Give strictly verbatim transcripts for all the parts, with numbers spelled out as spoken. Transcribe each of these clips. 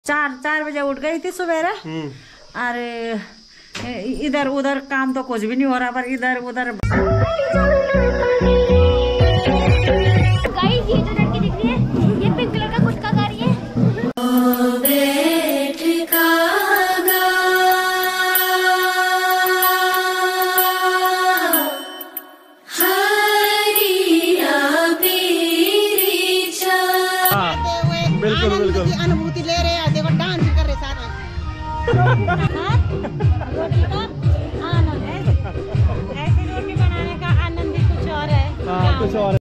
चार चार बजे उठ गई थी सवेरे। अरे इधर उधर काम तो कुछ भी नहीं हो रहा, पर इधर उधर गाइस ये जो लड़की दिख रही है ये पिंक कलर का कुछ का गा रही है। बिल्कुल बिल्कुल अनुभूति ले रहे हैं, देखो डांस कर रहे साथ रोटी का आनंद है, ऐसी रोटी बनाने का आनंद ही कुछ और है। हाँ कुछ और।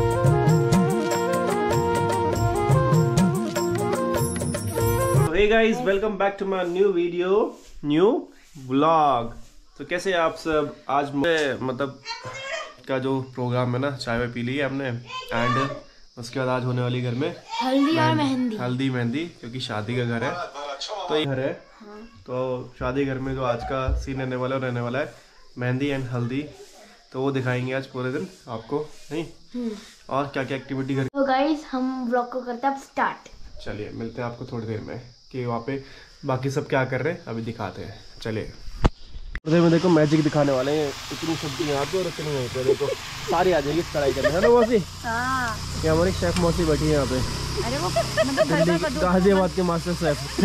Hey guys, welcome back to my new video, new vlog. तो कैसे आप सब? आज मतलब का जो प्रोग्राम है ना, चाय में पी ली है हमने एंड उसके बाद आज होने वाली घर में हल्दी और मेहंदी। हल्दी मेहंदी, क्योंकि शादी का घर है तो ये घर है। हाँ। तो शादी घर में जो आज का सीन रहने वाला है रहने वाला है मेहंदी एंड हल्दी, तो वो दिखाएंगे आज पूरे दिन आपको, नहीं? और क्या क्या एक्टिविटी कर। तो गाइस हम व्लॉग को करते हैं अब स्टार्ट। चलिए मिलते हैं आपको थोड़ी देर में कि वहाँ पे बाकी सब क्या कर रहे हैं, अभी दिखाते हैं। चलिए थोड़ी देर में देखो मैजिक दिखाने वाले हैं। इतनी सब्जी यहाँ पे और इतनी वहीं पे, देखो सारी आ जाएगी कढ़ाई के अंदर, है ना मौसी? हाँ। ये हमारी शेफ मौसी बैठी है यहाँ पे। अरे वो मतलब गाजियाबाद के मास्टर शेफ।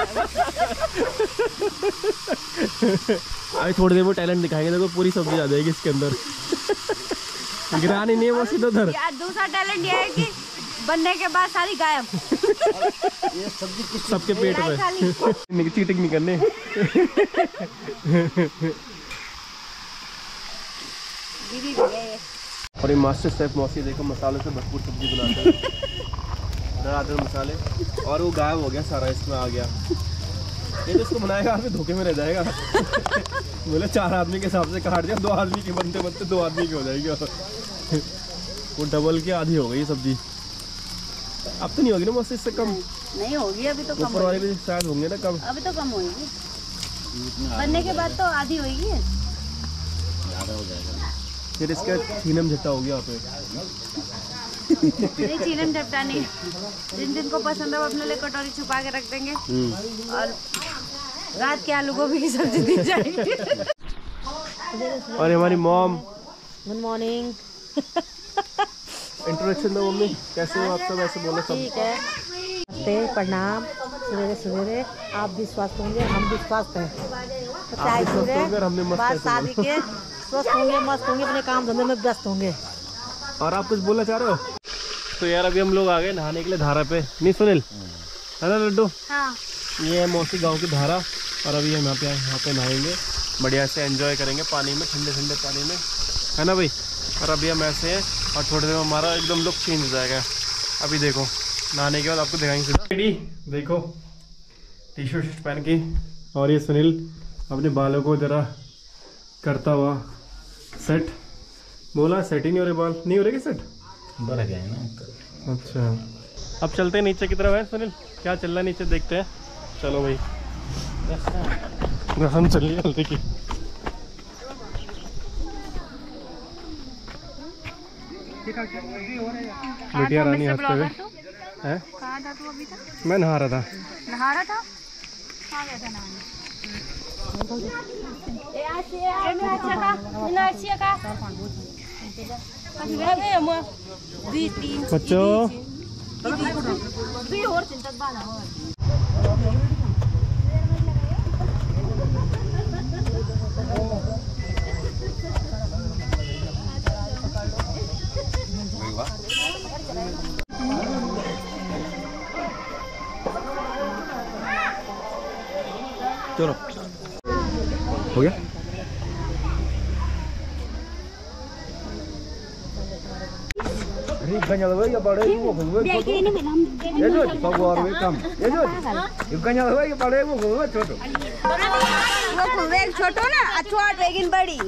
अभी थोड़ी देर में टैलेंट दिखाएंगे, देखो पूरी सब्जी आ जाएगी इसके अंदर। गिरानी नहीं है मौसी तो उधर। यार दूसरा टैलेंट ये है कि बनने के बाद सारी गायब। ये सब्जी सबके पेट में। चीटिंग नहीं करने। और ये मास्टर शेफ मौसी देखो मसालों से भरपूर सब्जी बनाते हैं, डराते हैं मसाले, और वो गायब हो गया सारा, इसमें आ गया। ये तो इसको बनाएगा आप धोखे में रह जाएगा। बोले चार आदमी के हिसाब से काट दिया, दो आदमी के बनते बनते दो आदमी की हो जाएगी। वो डबल की आधी हो गई सब्जी। अब तो नहीं होगी ना मौसी, इससे कम नहीं होगी अभी तो। ऊपर वाले भी शायद होंगे ना कम, अभी तो कम होगी। बनने के बाद तो आधी होगी, ज़्यादा हो जाएगा। फिर इसका छीनम झट्टा हो गया यहाँ पे। नहीं छीनम झट्टा नहीं, जिन जिन को पसंद है वो अपने लिए कटोरी छुपा के रख देंगे और रात के आलू गोभी की सब्जी दी जाएगी। और हमारी मॉम। Good morning. इंट्रोडक्शन दो मम्मी, कैसे हो आप सब? ऐसे बोलो सब। ठीक है, नमस्ते, प्रणाम। सवेरे सवेरे आप भी स्वस्थ होंगे, हम भी स्वस्थ हैं। चाय बाद शादी के स्वस्थ होंगे, मस्त होंगे, अपने काम धंधे में व्यस्त होंगे। और आप कुछ बोलना चाह रहे हो? तो यार अभी हम लोग आ गए नहाने के लिए धारा पे, नहीं सुनील? है ना लड्डू? हाँ। ये है मौसी गाँव की धारा, और अभी हम यहाँ पे यहाँ पे नहाएंगे, बढ़िया से एंजॉय करेंगे पानी में, ठंडे ठंडे पानी में, है ना भाई? और अभी हम ऐसे हैं और थोड़ी देर में हमारा एकदम लुक चेंज हो जाएगा। अभी देखो नहाने के बाद आपको दिखाएंगे सीधा। देखो टी शर्ट पहन के, और ये सुनील अपने बालों को जरा करता हुआ सेट। बोला सेट ही नहीं हो रहे बाल, नहीं हो रहे क्या सेट? बढ़ गए ना। अच्छा अब चलते हैं नीचे की तरफ। है सुनील क्या चल रहा है नीचे, देखते हैं। चलो भाई रसम चल रही है हल्दी की। बेटिया रानी हंसते हुए है। मैं नहा रहा था। नहा रहा था? बच्चों चलो हो गया। Ikannya lagi ya pada ibu gue. Ini bilang. Ya tuh, bawa orang kam. Ya tuh. Ikannya lagi pada ibu gue छोटो. वो वेग छोटो ना, छोट वेगिन बड़ी।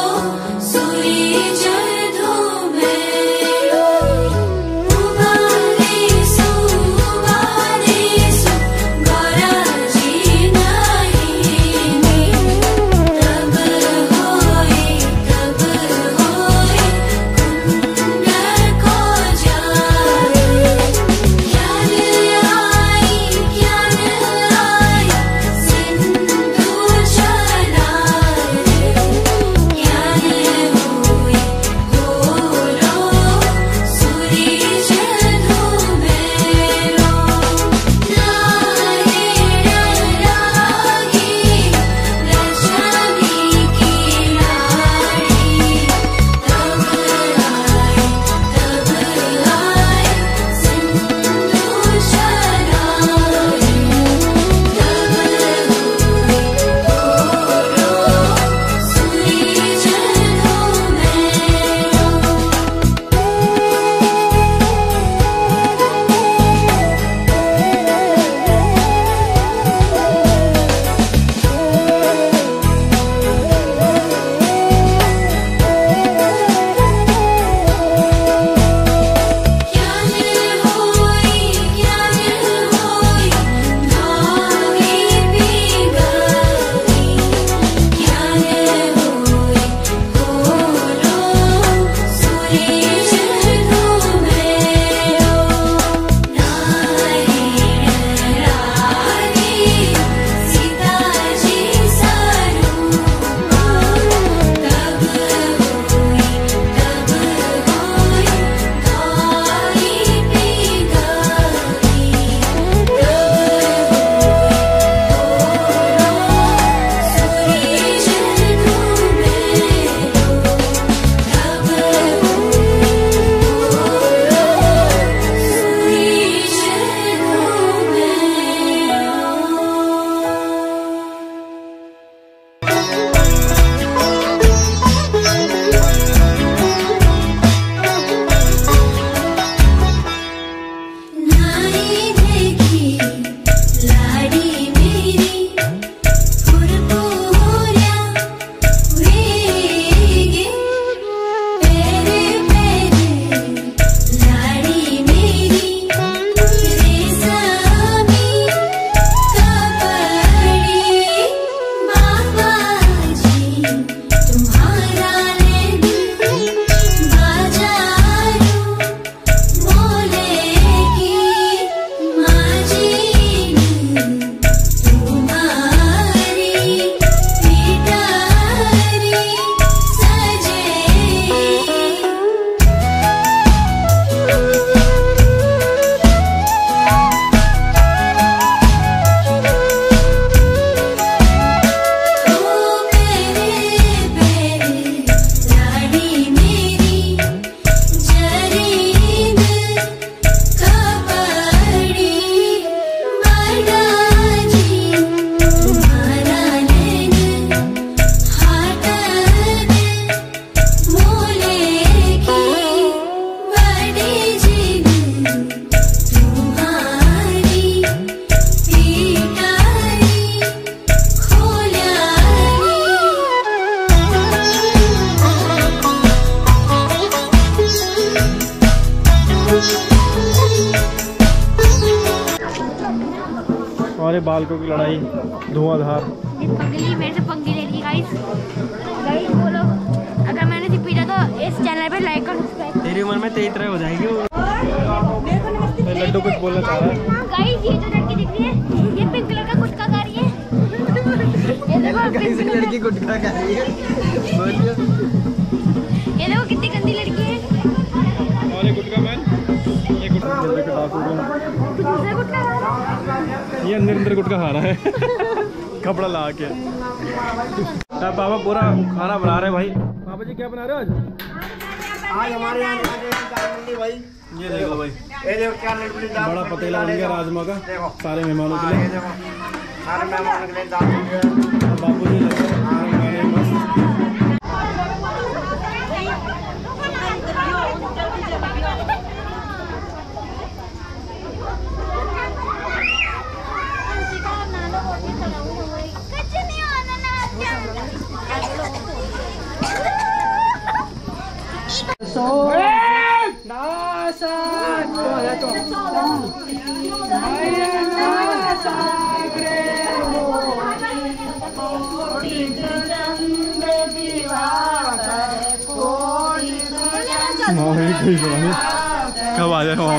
हमारे बालकों की लड़ाई धुआंधार। पंगली मेरे से पंगी ले ली गाइस। गाइस बोलो अगर मैंने सिर्फ पीटा तो इस चैनल पे लाइक और सब्सक्राइब। तेरी उम्र में तेरी तरह हो जाएगी वो। लड्डू कुछ बोलना चाह रहा है। गाइस ये जो लड़की दिख रही है ये पिंक कलर का गुटखा खा रही है। ये देखो कैसी लड़की गुटखा खा रही है बोलिए। ये देखो कितनी गंदी लड़की है। और ये गुटखा मैन ये गुटखा दूसरा गुटखा खा रहा है। ये अंदर अंदर गुटखा खा रहा है कपड़ा ला के। अब पापा पूरा खाना बना रहे हैं भाई। पापा जी क्या बना रहे हो आज? आज हमारे यहाँ दाल मंडी भाई। ये देखो भाई ये देखो क्या दाल बड़ा पतीला बन गया राजमा का सारे मेहमानों के लिए। सारे मेहमानों के लिए दाल। बापू जी लगे कुछ नहीं होना ना। कब आ जाए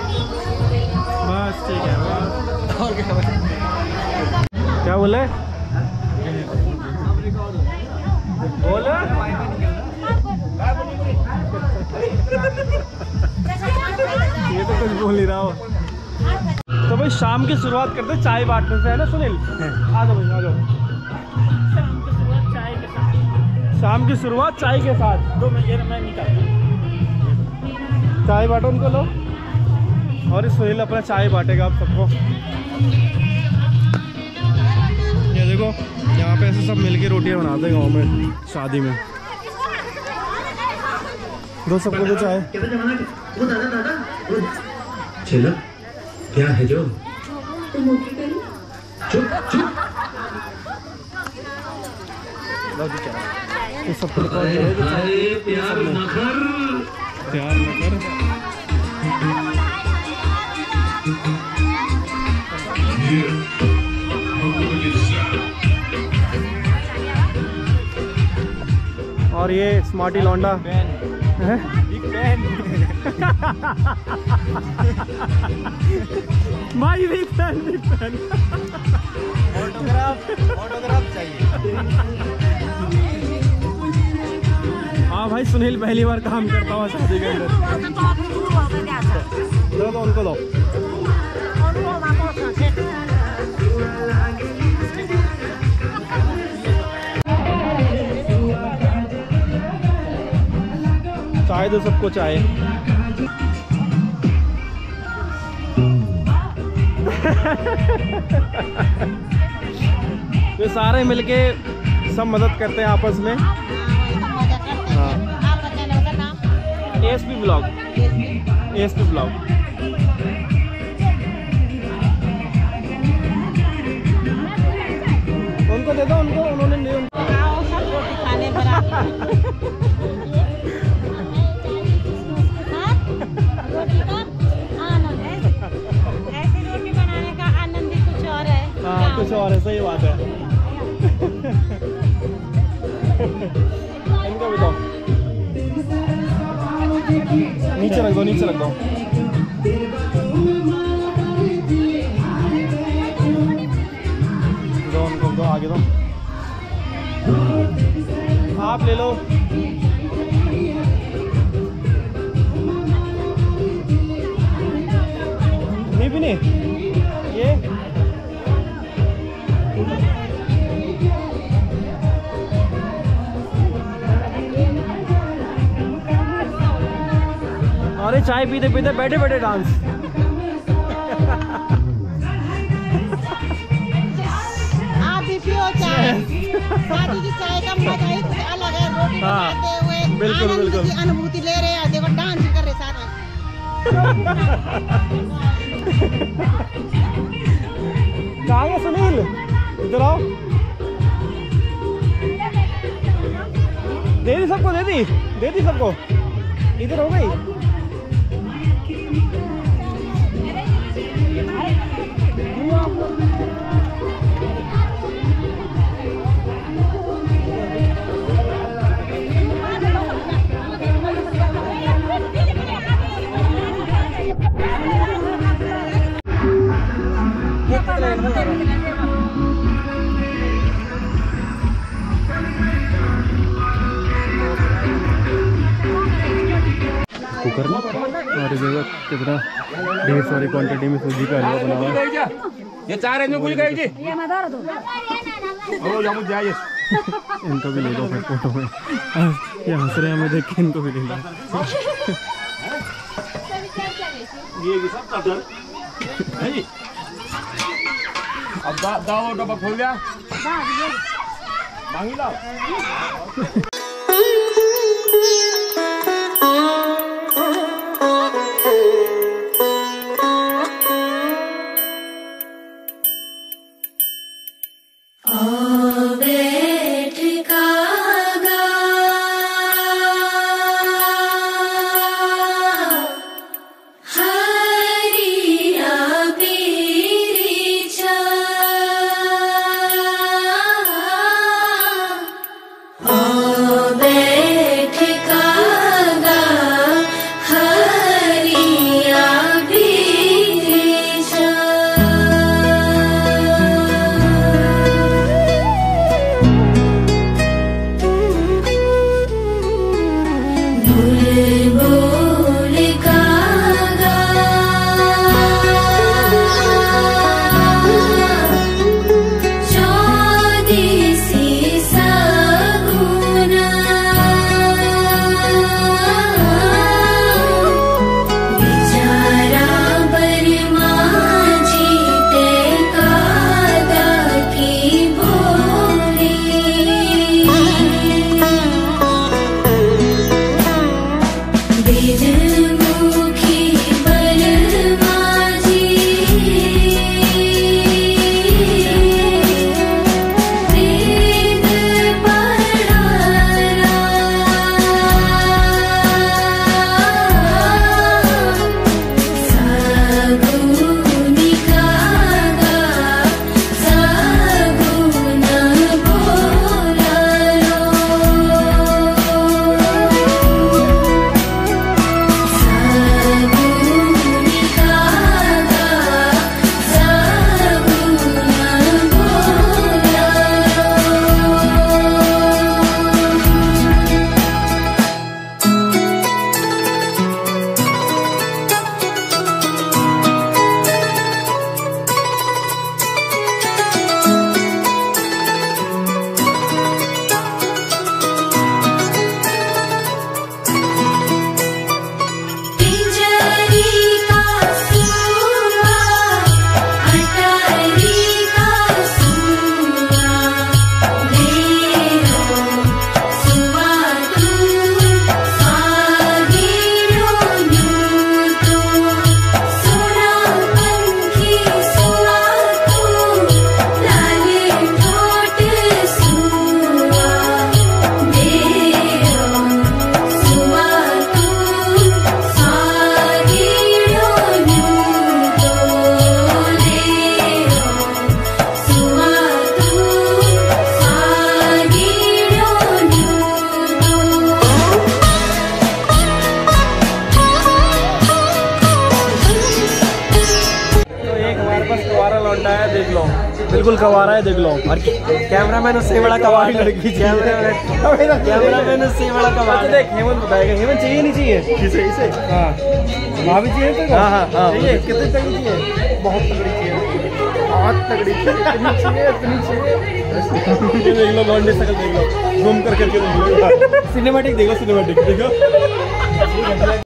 क्या बोले? बोल ये तो कुछ बोल नहीं रहा हो। तो भाई शाम की शुरुआत करते चाय बांटने से, है ना सुनील? आ जाओ भाई आ जाओ। शाम की शुरुआत चाय के साथ। दो मिनट मैं निकालता हूं। चाय बांटो उनको लो, और इस सुनील अपना चाय बांटेगा आप सबको। ये देखो यहाँ पे ऐसे सब मिलके रोटियां बनाते हैं गाँव में शादी में। दो सबको दो चाय। चलो क्या है जो चुप चुप ये सबको प्यार न कर प्यार न कर। और ये स्मार्टी लौंडा है, बिग फैन भाई, big fan big fan. Autograph autograph चाहिए। हाँ भाई सुनील पहली बार काम करता हुआ शादी के अंदर। दो दो उनको दो। चाय दो सबको चाय। ये सारे मिलके सब मदद करते हैं आपस में। हाँ एएसपी ब्लॉग, एएसपी ब्लॉग। उनको दे दो, उनको उन्होंने नहीं रोटी खाने बराबर रोटी का आनंद है। ऐसी रोटी बनाने का आनंद ही कुछ और है। हाँ कुछ और है, सही बात है। इनको भी दो, नीचे रख दो, नीचे रख दो। दो उनको दो, आगे दो। आप ले लो। नहीं भी नहीं ये अरे चाय पीते पीते बैठे बैठे डांस। आप भी पियो चाय। शादी की चाय का मजा ही कुछ अलग है। रोटी बनाते हुए बिल्कुल आनंद बिल्कुल की अनुभूति ले रहे हैं। देखो डांस कर रहे साथ में। कहाँ गया सुनील? इधर आओ। दे दी सबको, दे दी दे दी सबको। इधर हो गई। कुकर में और जगह कितना ढेर सारी क्वांटिटी में सूजी का हलवा बना हुआ है। ये चार है जो कुछ गई जी। ओ जामुन जाइए। इनको भी ले लो फिर फोटो में। ये हंस रहे हैं हमें देख के, इनको भी ले लो। ये सब चादर है जी। अब दा दाओ डब्बा खोल दिया। मांगी लाओ। Oh बिल्कुल कवारा है, देख लो। और कैमरामैन उससे बड़ा कवार लड़की, कैमरामैन उससे बड़ा कवार। देख हेमंत बताएगा, हेमंत चाहिए नहीं चाहिए इसे इसे? हाँ भाभी चाहिए तो? हाँ हाँ हाँ चाहिए। कितनी तगड़ी चाहिए? बहुत तगड़ी चाहिए, बहुत तगड़ी चाहिए, इतनी चाहिए इतनी चाहिए। देख लो लौंडे शकल देख लो, घूम कर करके देख लो, सिनेमैटिक देख लो, सिनेमैटिक देखो।